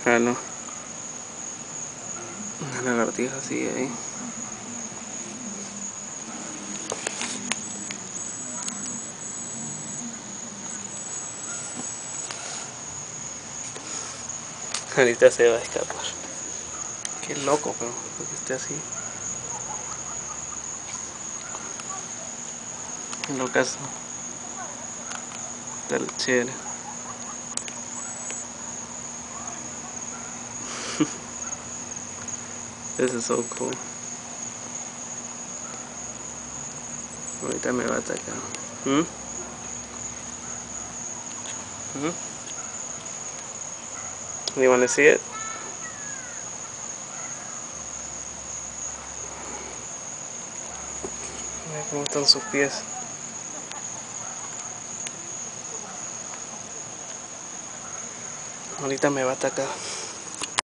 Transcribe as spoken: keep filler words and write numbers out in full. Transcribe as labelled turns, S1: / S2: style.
S1: Jalo. Una lagartija así ahí. Ahorita se va a escapar. Qué loco, pero que esté así. Locazo. Está chévere. This is so cool. Ahorita me va a atacar. ¿Mm? ¿Mm? You wanna see it? Mira cómo están sus pies. Ahorita me va a atacar.